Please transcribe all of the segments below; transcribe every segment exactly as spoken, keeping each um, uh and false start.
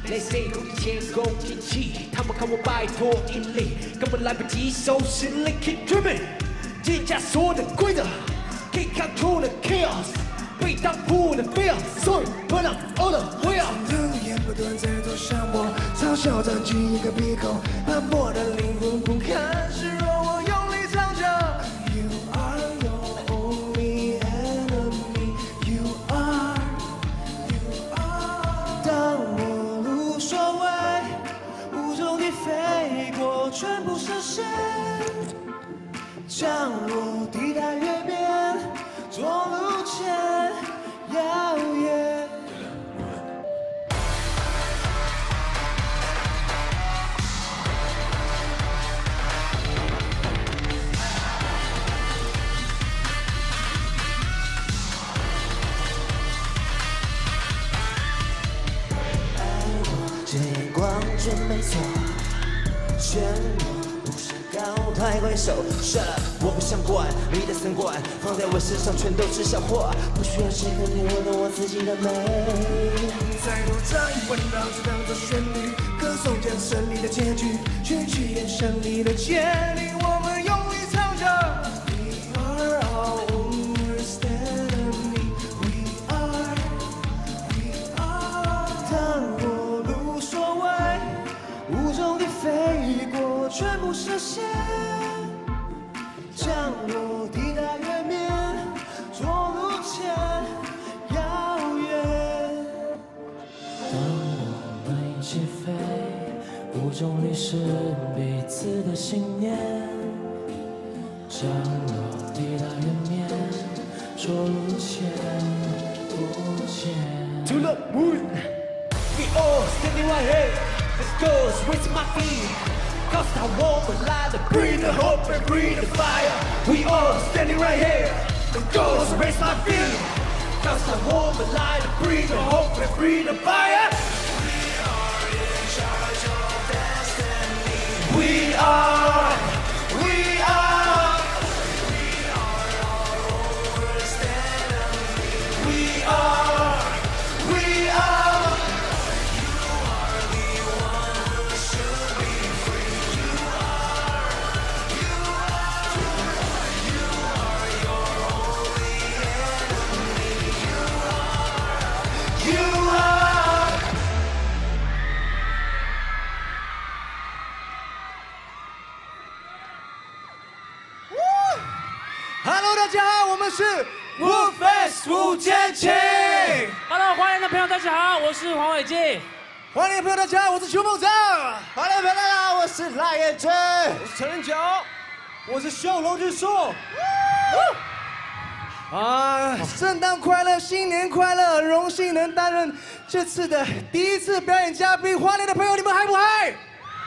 They say 努力前功尽弃，他们看我拜托引力，根本来不及收拾力 ，Keep dreaming， 击下所有的规则 ，Keep control the chaos， 被当铺的 fear， 所以 burn up all the will。 冷眼不断在头上我，嘲笑占据一个鼻孔，斑驳的灵魂不堪示弱，我用力唱着。You are your only enemy. You are, you are。当我无所谓，无中地飞过，全部实现。降落抵达月边，着陆前遥远。这眼光真没错，选我不是高抬贵手 ，Shut up， 我不想管你的三观，放在我身上全都是笑话，不需要谁肯定我懂我自己的美。再多唱一万让这当作旋律，歌颂将胜利的结局，去体验胜利的潜力，我们用力唱着。We are our worst enemy. We are, we are。当我无所谓，无中地飞过，全部实现。降落抵达月面，着陆前遥远。 当我们一起飞，无重力是彼此的信念。降落抵达月面，着陆前不见。 To the moon, we all standing right here. Let's go, raise my feet. Cause I want the light, to breathe the hope and breathe the fire. We all standing right here. Let's go, raise my feet. Cause I want the light, to breathe the hope and breathe the fire. We are in charge of destiny. We are, we are. We are our own worst enemy. We are. We are. You are the one who should be free. You are. You are. You are your only enemy. You are. You are. Hello， 大家好，我们是 Woofest 吴建清。 Hello， 花莲的朋友大家好，我是黄伟晋。 欢迎朋友大家好，我是邱梦章。 欢迎朋友大家好，我是赖彦真， 我是陈仁九，我是秀龙之硕。啊，圣诞快乐，新年快乐！很荣幸能担任这次的第一次表演嘉宾。花莲的朋友，你们嗨不嗨？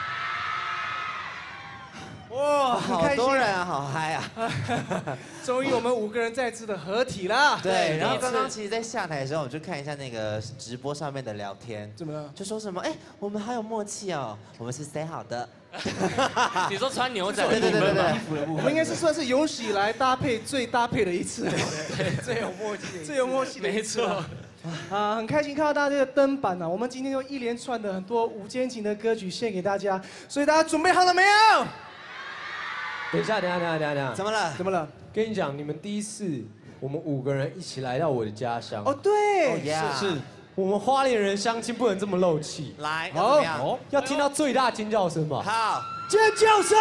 哇，很好开心多人啊，好嗨啊！ 终于我们五个人再次的合体啦。 对，然后第一次刚刚其实，在下台的时候，我就看一下那个直播上面的聊天， 怎么了？ 就说什么，哎，我们好有默契哦，我们是 say 好的。 你说穿牛仔对对对对对， 我们应该是算是有史以来搭配最搭配的一次，对，最有默契，最有默契的一次。没错。啊，很开心看到大家这个登板啊！我们今天用一连串的很多无间情的歌曲献给大家，所以大家准备好了没有？ 等一下，等一下，等一下，等一下， 怎么了？ 怎么了？ 跟你讲，你们第一次我们五个人一起来到我的家乡。 哦，对， 哦呀是我们花莲人相亲不能这么漏气， 来，要怎么样？ 要听到最大尖叫声嘛。 好， 尖叫声！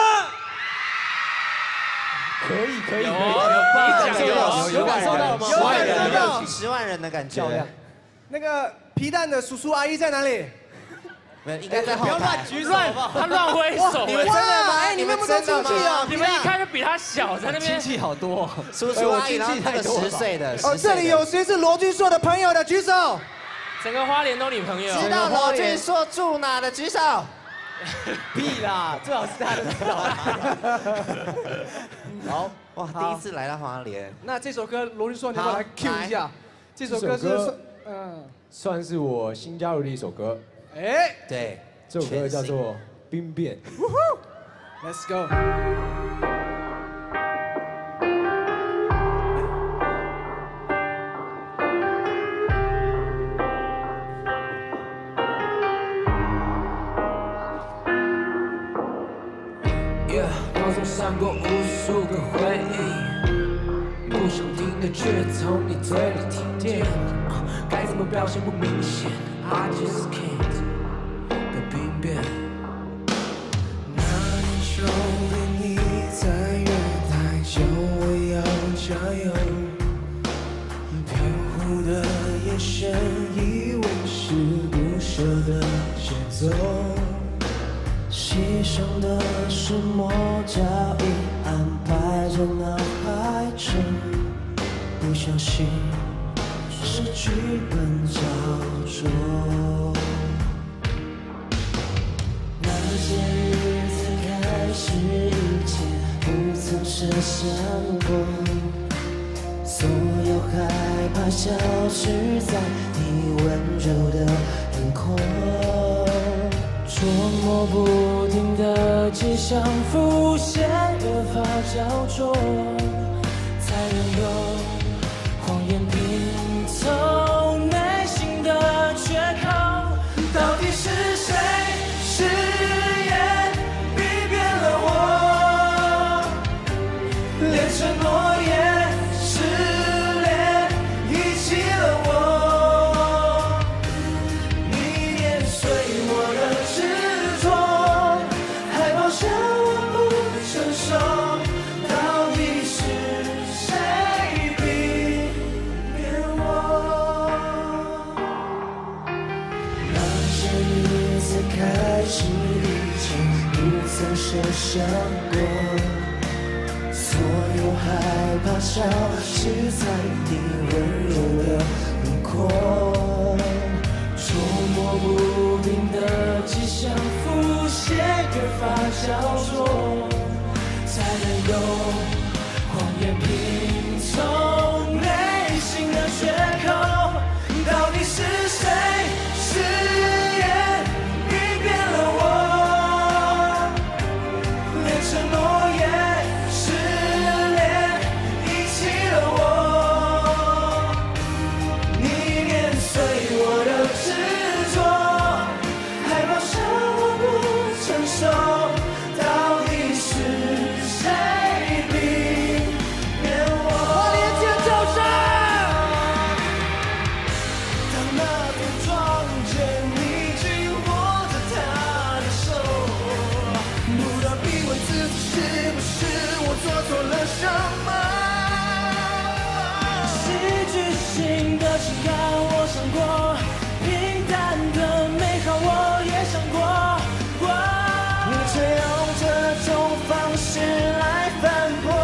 可以，可以， 有可以， 有感受到， 有有感受到吗？ 有感受到十万人的感觉漂亮。 那个皮蛋的叔叔阿姨在哪里？ 没有，应该在后台。 举手好不好？他乱挥手， 你们真的吗？ 哎，你们那么多亲戚啊！ 你们一看就比他小，在那边。 亲戚好多， 叔叔阿姨，然后那个十岁的。 哦，这里有谁是罗俊硕的朋友的举手？ 整个花莲都你朋友。 知道罗俊硕住哪的举手。 屁啦，最好是他的知道。 好，哇，第一次来到花莲。 那这首歌罗俊硕，你要不要来 Q 一下？这首歌是嗯， 算是我新加入的一首歌。 哎， 对， 这首歌叫做《兵变》。 Let's go。 闪过无数个回忆，不想听的却从你嘴里听见，该怎么表现不明显 ，I just can't 的兵变。 那年秋天你在月台叫我要加油，飘忽的眼神以为是不舍的节奏。 牺牲的是魔教已安排在脑海中，不相信是剧本照做。那些日子开始以前不曾设想过，所有害怕消失在你温柔的轮廓。捉摸不定的迹象浮现，越发焦灼，才能有谎言拼凑内心的缺口。到底是谁誓言逼变了我，连承诺也失联，遗弃了我。你碾碎我的执着，还抛下我不成熟。到底是谁逼变我？那些日子开始以前不曾设想过，所有害怕消失在你温柔的轮廓。捉摸不定的迹象浮现，越发焦灼，才能有谎言拼凑内心的缺口。到底是谁誓言逼变了我，连承诺也失联，遗弃了我。你碾碎我的执着，还抛下我不成熟。到底是谁逼变我？我连接走上。当那天撞见你紧握着他的手，不断逼问自己是不是我做错了什么。戏剧性的情感我想过，平淡的美好我也想过，你却用这种方式来反驳。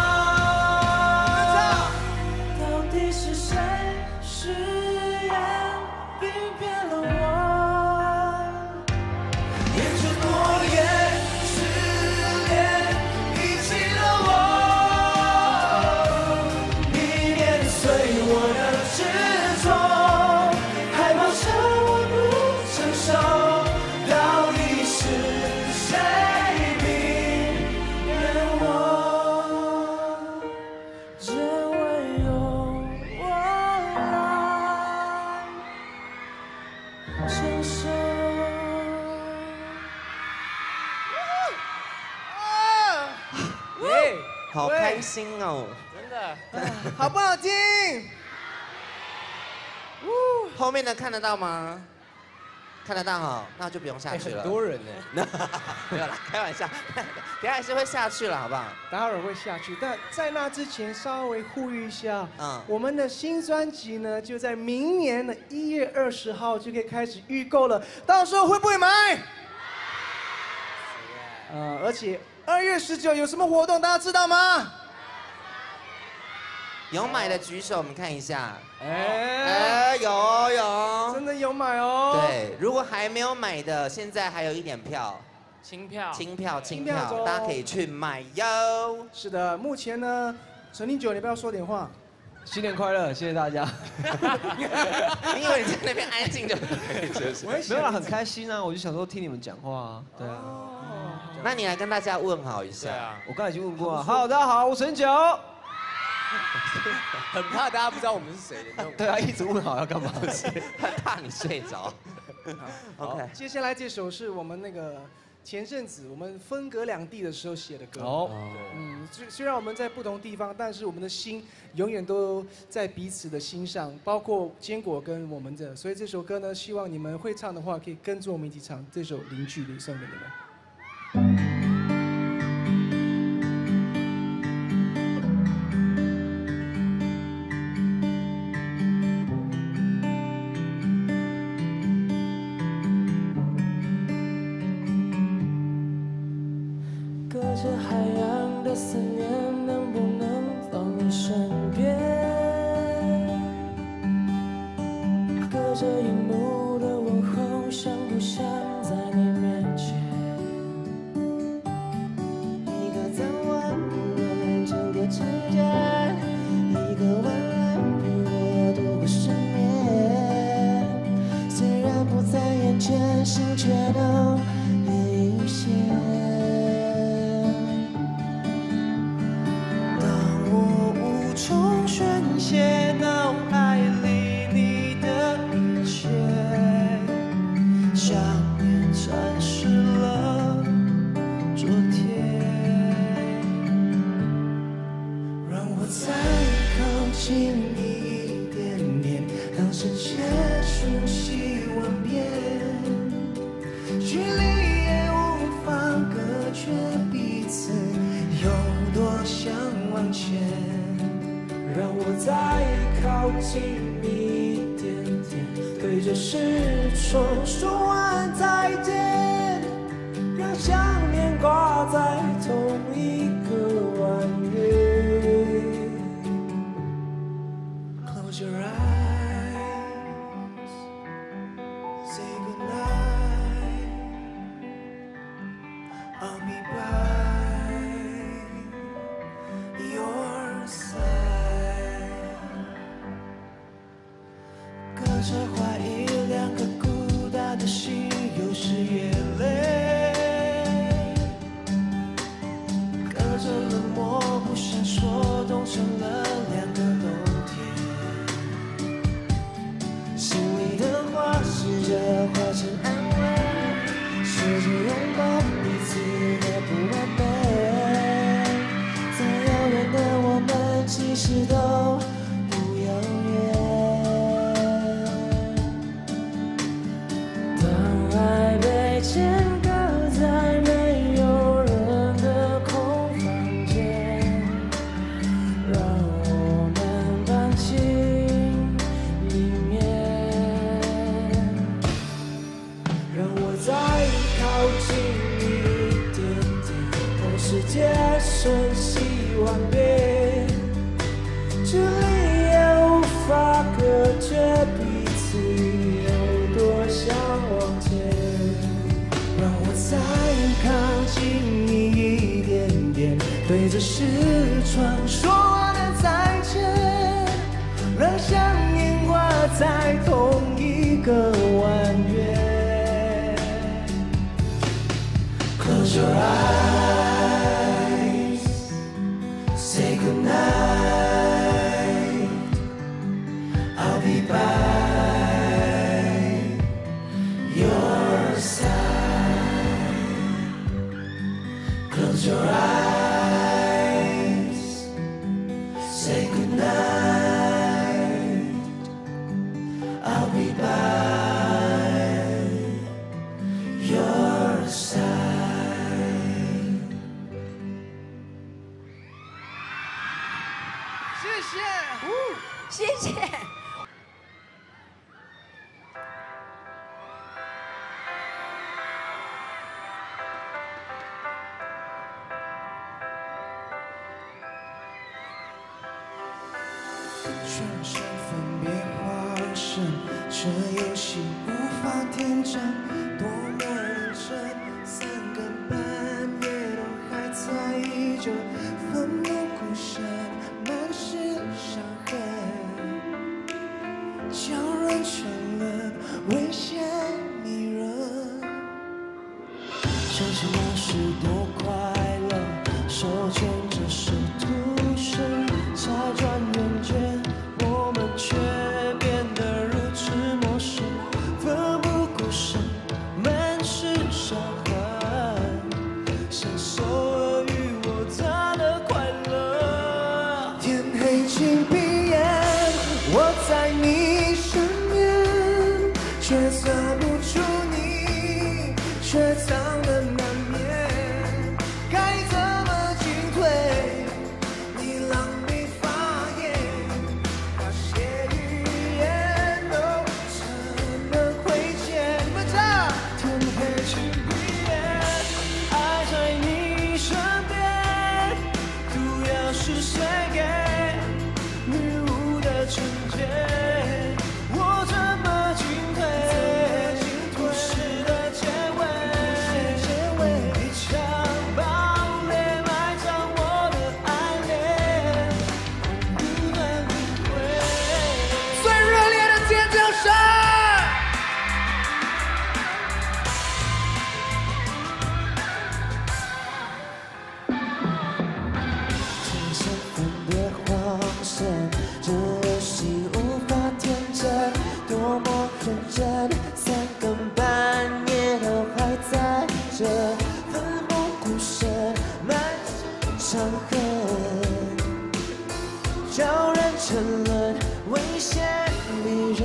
到底是谁誓言逼变了我，连承诺也失联，遗弃了我。你碾碎我的执着，还抛下我不成熟。到底是谁逼变我？只唯有我来承受。 耶， 好开心哦！ 真的。 好不好听？ 后面的看得到吗？看得到哈，那就不用下哎， 去了。 很多人呢。 没有啦，开玩笑，等一下还是会下去了，好不好？ 待会儿会下去，但在那之前稍微呼吁一下， 嗯我们的新专辑呢，就在明年的一月二十号就可以开始预购了，到时候会不会买？呃，而且二月十九有什么活动，大家知道吗？ 有买的举手，我们看一下。 哎， 哎，有哦有哦。 真的有买哦。 对，如果还没有买的，现在还有一点票， 轻票， 轻票轻轻票票， 中大家可以去买哟。 是的，目前呢，陈立久，你不要说点话。 新年快乐，谢谢大家。 你以为你在那边安静就可以，是不是？ 没有啦，很开心啊，我就想说听你们讲话啊。对啊， 那你来跟大家问好一下。 对啊， 我刚才已经问过了。好，大家好，我陈九。 很怕大家不知道我们是谁的那种。 对啊，一直问好要干嘛？ 很怕你睡着。OK， 接下来这首是我们那个前阵子我们分隔两地的时候写的歌。 哦， 嗯，虽虽然我们在不同地方，但是我们的心永远都在彼此的心上，包括坚果跟我们的。所以这首歌呢，希望你们会唱的话，可以跟着我们一起唱这首《零距离》，送给你们。 隔着海洋的思念，能不能到你身边？隔着荧幕的问候，像不像在你面前？ 一个早晚不完整的成长，一个晚安陪我度过失眠。虽然不在眼前，心却都连一线。从宣泄脑海里你的一切，想念蚕食了昨天。让我再靠近你一点点，让世界瞬息万变，距离也无法隔绝彼此，有多想往前。 让我再靠近你一点点，对着视窗说完再见，让想念挂在同一个弯月。 Close your eyes, say goodnight. I'll be by your side.隔着怀疑，两个孤单的心，有时也累。隔着冷漠，不闪烁，冻成了两个冬天。心里的话，试着化成安慰，试着拥抱彼此的不完美。再遥远的我们，其实都不遥远。 爱被牵搁在没有人的空房间，让我们搬进里面。让我再靠近你一点点，让世界瞬息万变，距离也无法隔绝彼此，有多想往前。 让我再靠近你一点点，对着视窗说完了再见，让想念挂在同一个弯月。Close your eyes, say goodnight. I'll be by your side. Close your eyes, say goodnight. I'll be by your side. 谢谢， 谢谢。 全身分别化身，这游戏无法天真，多么认真，三更半夜都还在意着，奋不顾身，满是伤痕，娇软沉沦，危险迷人，想起那时多快乐，手牵着手途生，才转眼间我们却变得如此陌生，奋不顾身，满是伤痕， 雪藏的难免，该怎么进退？你狼狈发言，把血与眼都成了亏欠。你们唱，天黑请闭眼，爱在你身边，毒药是谁给？女巫的惩戒，我怎么进退？故事的结尾，一场爆裂埋葬我的爱恋，不断轮回。最热烈的尖叫声！ 天上分的黄线，这游戏无法天真，多么认真，三更半夜都还在这奋不顾身，满身伤痕，叫人沉沦，危险迷人。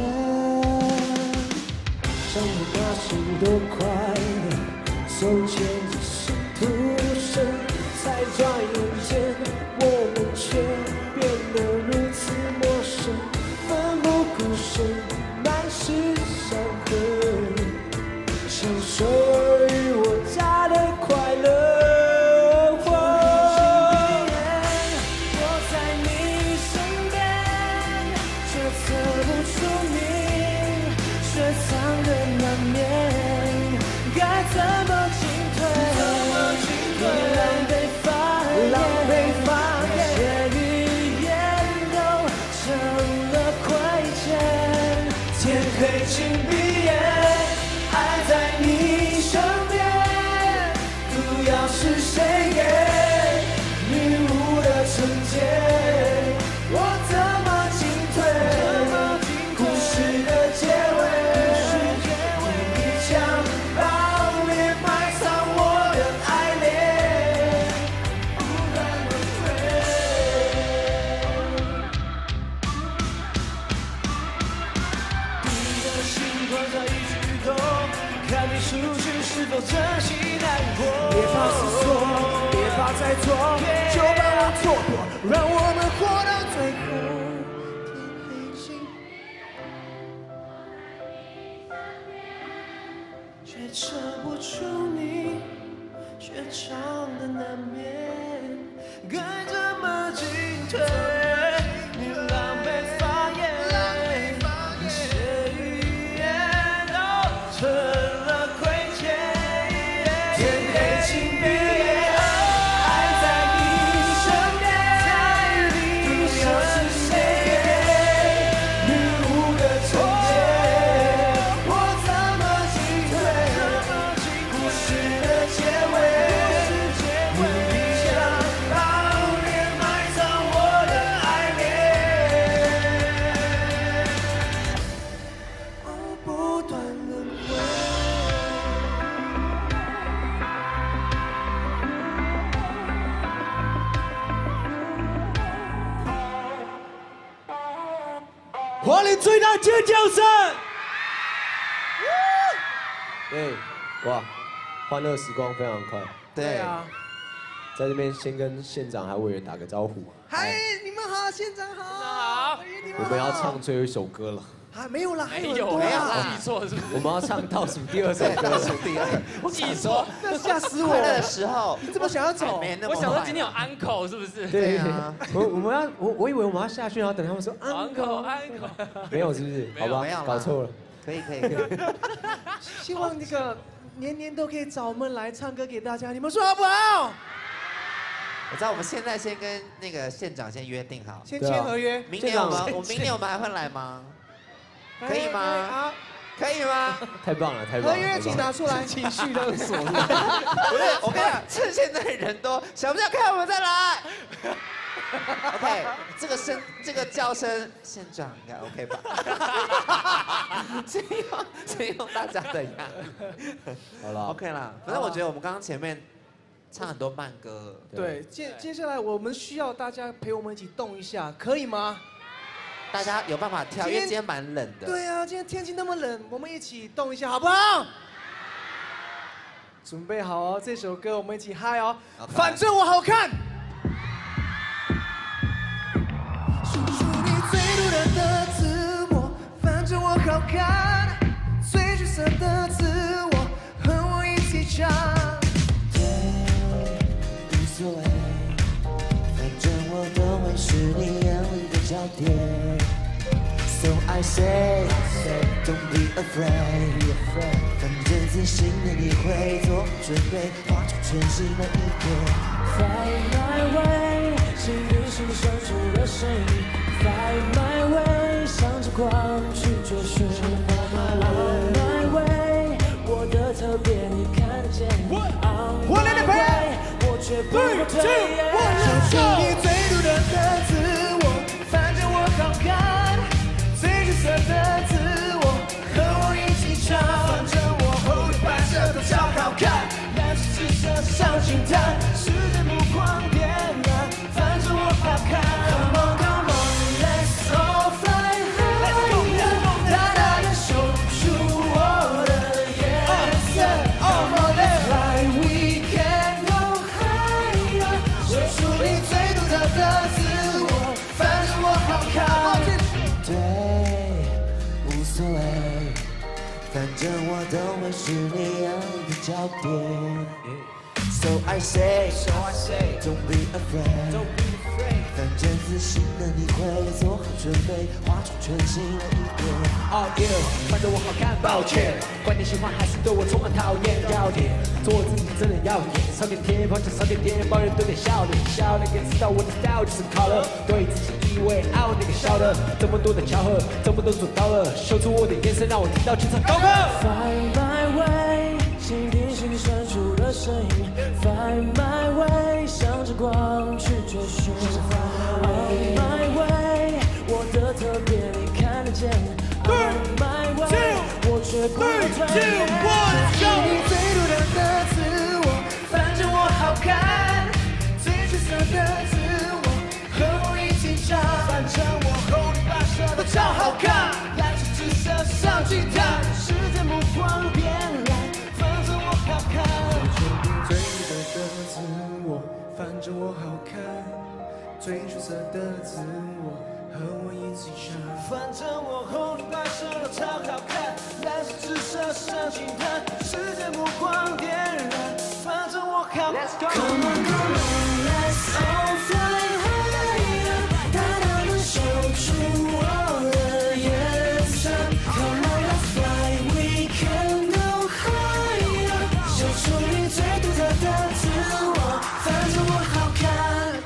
上了那许多快乐，手牵着手徒生，才转眼间我们却变得如此陌生，奋不顾身，满是伤痕，享受尔虞我诈的快乐。 我在你身边，却测不出你雪藏的难免，该怎么进退？你狼狈发言，血与眼都成了亏欠。天黑请闭眼，爱在你身边，毒药是谁给？女巫的惩戒，我怎么进退？故事的结尾，一场爆裂埋葬我的爱恋，不断轮回。你的心狂躁一举动，看你出去是否真心难过。别怕思索，别怕再错，就把我蹉跎，让我们活到最后。天黑请，却测不出你雪藏的难免，该怎么进退？你狼狈发言，血与眼都成了亏欠。天黑请闭眼，爱在你身边，毒药是谁给？女巫的惩戒，我怎么进退？故事的结尾，一场爆裂埋葬我的爱恋，哦，不断轮回。 华联最大尖叫声！对，哇，欢乐时光非常快。 对啊， 在这边先跟县长还有委员打个招呼。 嗨，你们好，县长好，好，你们好。 我们要唱最后一首歌了。 啊，没有啦，还有没有很多没有啦， 记错是不是？ 我们要唱倒数第二首歌。 倒数第二， 我记错， 那吓死我快乐的了！ 时候， 你这么想要走？ 没那么我想说快今天有 uncle 是不是？ 对啊， 我我们要我我以为我们要下去，然后等他们说 uncle uncle， uncle， 没有是不是？ 没有好吧没有啦， 搞错了。 可以可以可以。 希望那个年年都可以找我们来唱歌给大家，你们说好不好？ 我知道我们现在先跟那个县长先约定好， 先签合约， 明年我县们我明年我们还会来吗？可以吗好， 可以吗？ 太棒了，太棒了！ 合约请拿出来。 情绪勒索。 不是，我跟你讲，趁现在人多，想不想看我们再来？OK，这个声，这个叫声，县长应该 OK 吧？只用只用大家的呀。 好了 OK 啦，反正我觉得我们刚刚前面唱很多慢歌， 对，接接下来我们需要大家陪我们一起动一下，可以吗？ 大家有办法跳，因为今天今天蛮冷的。 对啊，今天天气那么冷，我们一起动一下好不好？ 准备好哦，这首歌我们一起嗨哦。反正我好看。 说出你最独特的自我，反正我好看，最出色的自我，和我一起唱。 对，无所谓，反正我都会是你眼里的焦点。So I say, don't be afraid. 反正自信的你会做好准备，画出全新的一页。 Find my way， 心里深处的声音。Find my way， 向着光去追寻。On my way， 我的特别你看得见。On my way， 我却不会退。 说出你最独特的自我，反正我好看。最出色的自我，和我一起唱。反正我后面拍摄都超好看，蓝色紫色上星探，世界目光点燃。反正我好看。Come on, come on, let's all fly high. 大大的守住我的颜色。Come on, let's fly, we can go higher. 说出你最独特的自我，反正我好看。 对，无所谓，反正我都会是你眼里的焦点。So I say, so I say, don't be afraid, don't be afraid. 反正自信的你会做好准备，画出全新的一页。 Oh yeah， 反正我好看，抱歉，管你喜欢还是对我充满讨厌。要点，做自己真的要点，上点天，碰巧上点天，抱怨多点笑脸，笑脸也知道我的 style 就是靠了，对自己以为傲那个笑的，这么多的巧合，这么多做到了，秀出我的眼神，让我听到全场高歌。 Find my way， 倾听心底深处的声音。Find my way， 向着光去追寻。On my way， 我的特别你看得见。On my way， 我却不会退。 你最独特的自我，反正我好看，最出色的自我，和我一起唱。反正我后面拍摄都超好看，蓝色紫色上星探，世界目光点燃。反正我好看。最独特的自我，反正我好看，最出色的自我，和我一起唱。反正我后面拍摄都超好看，蓝色紫色上星探，世界目光点燃。反正我好看。Come on, come on, let's all fly higher. 大大的守住我的眼神。Come on, let's fly, we can go higher. 秀出你最独特的自我，反正我好看。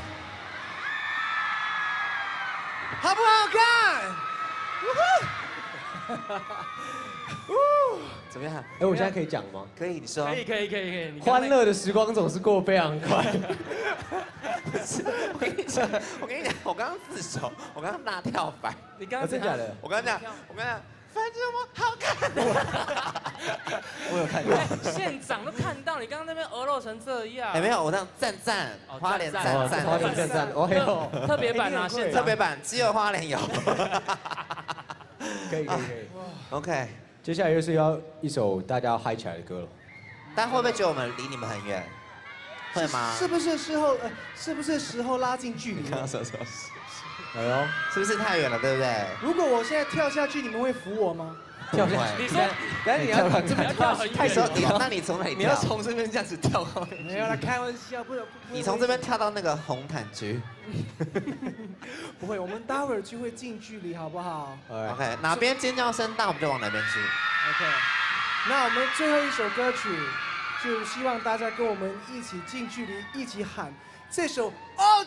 好不好看？ 怎么样？ 哎，我现在可以讲吗？ 可以，你说。 可以可以可以可以。你刚才欢乐的时光总是过非常快。 不是，我跟你讲，我跟你讲，我刚刚自首，我刚刚大跳板。 你刚刚哦真假的？ 我刚刚讲，我刚刚讲，反正我好看。 我有看到。 县长都看到你刚刚那边鹅肉成这样。 哎，没有，我那样赞赞， 哦花莲赞哦， 赞赞， 花莲赞赞，哦哟， 特别版啊，县长特别版只有花莲有。 可以可以可以。 OK， 接下来又是要一首大家要嗨起来的歌了。 但会不会觉得我们离你们很远？会吗？ 是不是时候呃，是不是时候拉近距离了？ 说说， 哎呦， 是不是太远了，对不对？ 如果我现在跳下去，你们会扶我吗？ 跳下去你说， 但是你要这么跳很太远你那你从哪里跳？ 你要从这边这样子跳到那里。 没有啦，开玩笑，不能。不你从这边跳到那个红毯区。 不会，我们待会儿就会近距离，好不好 ？OK， 哪边尖叫声大，我们就往哪边去。 ？OK， 那我们最后一首歌曲，就希望大家跟我们一起近距离，一起喊这首《All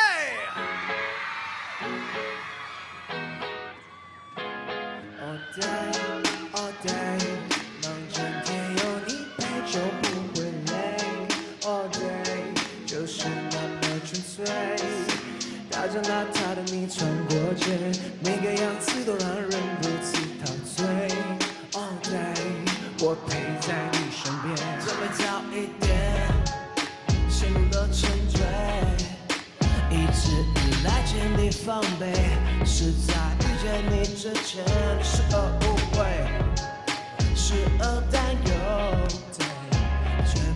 Day》。All day, all day， 忙整天有你陪就不会累。All day， 就是那么纯粹。大着邋遢的你穿过街，每个样子都让人如此陶醉。All day， 我陪在你身边。 准备早一点，陷入了沉醉。一直以来建立防备，是在遇见你之前，时而误会，时而担忧，对，却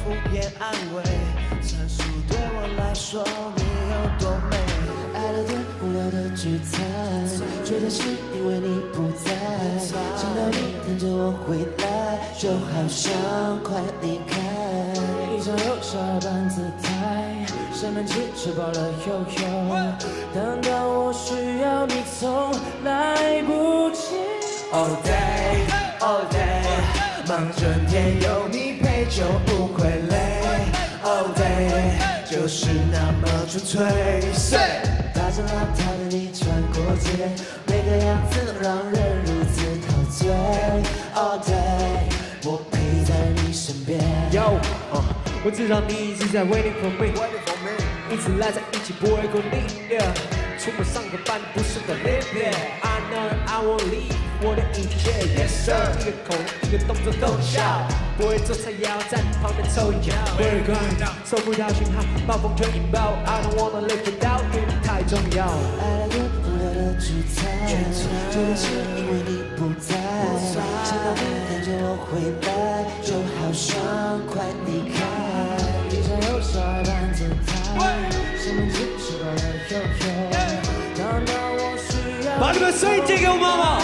敷衍安慰，阐述对我来说你有多美。 爱了点无聊的聚餐，觉得是因为你不在，想到你等着我回来，就好像快离开。一张又小班姿态，生闷气吃饱了悠悠，等到我需要你从来不及。 All day, all day， 忙整天有你陪就不会累。All day， 就是那么纯粹。 大着邋遢的你穿过街，每个样子让人如此陶醉。All day， 我陪在你身边。 Yo， uh, 我知道你一直在 waiting for me， 因此赖在一起不会孤立。Yeah， 出门上个班不是个 live。I know I won't leave， 我的一切 Yes sir， 一个口一个动作都效，不会做菜也要在旁边抽烟。Very good， 收不到讯号，暴风圈引爆。I don't wanna live without you， 你太重要。 爱了点无聊的聚餐，觉得是因为你不在，想到你等着我回来，就好像快离开。一场又小班姿态，生闷气吃饱了悠悠，等到我需要。 把你们声音借给我妈妈。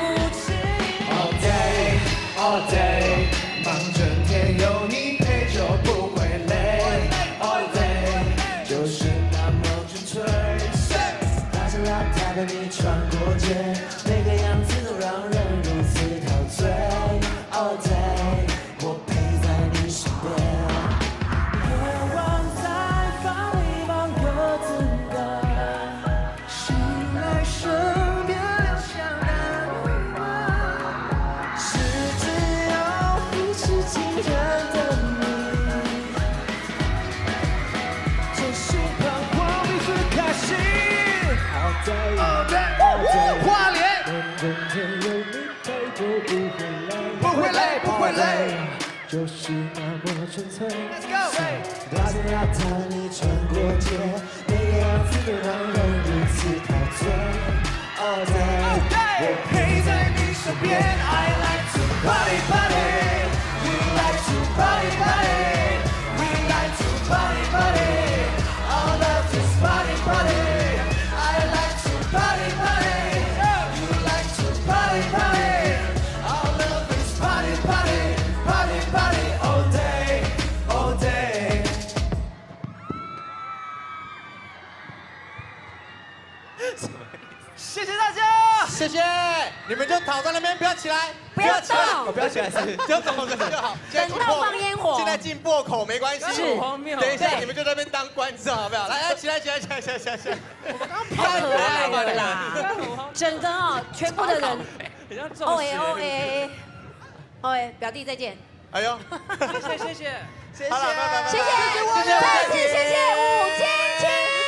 All day, all day， 忙整天有你陪就不会累。All day， 就是那么纯粹。 大着邋遢的你穿过街，每个样子都让人如此陶醉。All day， 我陪在你身边。夜晚在放一放鸽子歌，醒来身边留下那温暖，是只有一直紧着的你，这是彷徨比最开心。All day, all day, all day， 花莲整天有你陪就不会累， 不会累，不会累。 就是那么纯粹。 Let's go。 大着邋遢的你穿过街，每个样子都让人如此陶醉。All day， 我陪在你身边。I like to party party， We like to party party， We like to party party， All love is party party。I like to party party， You like to party party，All love is party party，Party party，All day all day。 谢谢大家， 谢谢，你们就躺在那边，不要起来， 不要动我不要起来，是就走着就好。 等到放烟火现在进破口没关系， 是荒谬。 等一下对你们就在那边当观众，好不好？来来，起来起来起来起来起来起来！ 太可爱了啦！整个哦，全部的人很像中 ，O 邪 A O A O A， 表弟再见， 哎呦， 谢谢谢谢。 好了，拜拜拜拜， 谢谢，再次谢谢五千千。